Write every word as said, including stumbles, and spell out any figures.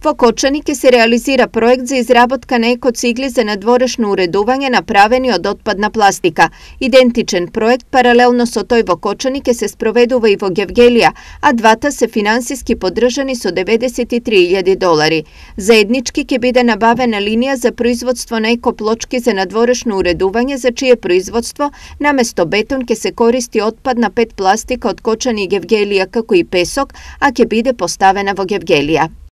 Во Кочани ке се реализира проект за изработка на еко-цигли за надворешно уредување направени од отпадна пластика. Идентичен проект паралелно со тој во Кочани ке се спроведува и во Гевгелија, а двата се финансиски поддржани со деветдесет и три илјади долари. Заеднички ке биде набавена линија за производство на еко-плочки за надворешно уредување, за чие производство наместо бетон ке се користи отпадна пет пластика од Кочани и Гевгелија како и песок, а ке биде поставена во Гевгелија.